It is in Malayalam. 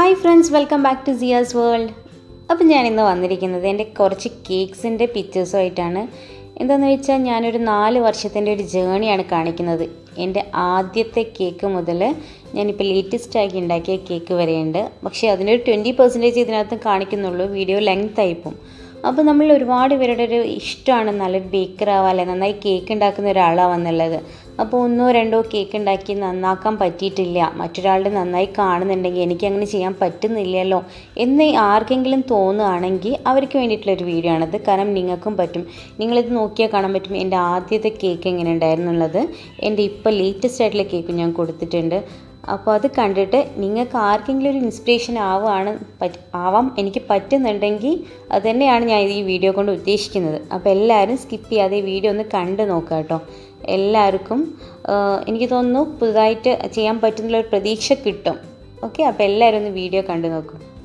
Hi friends, welcome back to Zia's World. അപ്പോൾ ഞാൻ ഇന്ന് വന്നിരിക്കുന്നത് എൻ്റെ കുറച്ച് കേക്ക്സിൻ്റെ പിക്ചേഴ്സുമായിട്ടാണ്. എന്താണെന്ന് വെച്ചാൽ ഞാനൊരു 4 വർഷത്തിൻ്റെ ഒരു ജേണിയാണ് കാണിക്കുന്നത്. എൻ്റെ ആദ്യത്തെ കേക്ക് മുതൽ ഞാനിപ്പോൾ ലേറ്റസ്റ്റ് ആക്കി ഉണ്ടാക്കിയ കേക്ക് വരെയുണ്ട്. പക്ഷേ അതിനൊരു 20% ഇതിനകത്ത് കാണിക്കുന്നുള്ളൂ. Video length ആയിപ്പോവും. അപ്പോൾ നമ്മൾ ഒരുപാട് പേരുടെ ഒരു ഇഷ്ടമാണ് നല്ലൊരു ബേക്കർ ആവാല്ലേ, നന്നായി കേക്ക് ഉണ്ടാക്കുന്ന ഒരാളാവാന്നുള്ളത്. അപ്പോൾ 1-2 കേക്ക് ഉണ്ടാക്കി നന്നാക്കാൻ പറ്റിയിട്ടില്ല, മറ്റൊരാളുടെ നന്നായി കാണുന്നുണ്ടെങ്കിൽ എനിക്കങ്ങനെ ചെയ്യാൻ പറ്റുന്നില്ലല്ലോ എന്ന് ആർക്കെങ്കിലും തോന്നുകയാണെങ്കിൽ അവർക്ക് വേണ്ടിയിട്ടുള്ളൊരു വീഡിയോ ആണത്. കാരണം നിങ്ങൾക്കും പറ്റും. നിങ്ങളിത് നോക്കിയാൽ കാണാൻ പറ്റും എൻ്റെ ആദ്യത്തെ കേക്ക് എങ്ങനെ ഉണ്ടായിരുന്നുള്ളത്. എൻ്റെ ഇപ്പോൾ ലേറ്റസ്റ്റ് ആയിട്ടുള്ള കേക്ക് ഞാൻ കൊടുത്തിട്ടുണ്ട്. അപ്പോൾ അത് കണ്ടിട്ട് നിങ്ങൾക്ക് ആർക്കെങ്കിലും ഒരു ഇൻസ്പിറേഷൻ ആവാം എനിക്ക് പറ്റുന്നുണ്ടെങ്കിൽ അത് തന്നെയാണ് ഞാൻ ഈ വീഡിയോ കൊണ്ട് ഉദ്ദേശിക്കുന്നത്. അപ്പോൾ എല്ലാവരും സ്കിപ്പ് ചെയ്യാതെ ഈ വീഡിയോ ഒന്ന് കണ്ട് നോക്കുക കേട്ടോ. എല്ലാവർക്കും എനിക്ക് തോന്നുന്നു പുതുതായിട്ട് ചെയ്യാൻ പറ്റുന്നുള്ളൊരു പ്രതീക്ഷ കിട്ടും. ഓക്കെ, അപ്പോൾ എല്ലാവരും ഒന്ന് വീഡിയോ കണ്ടു നോക്കും.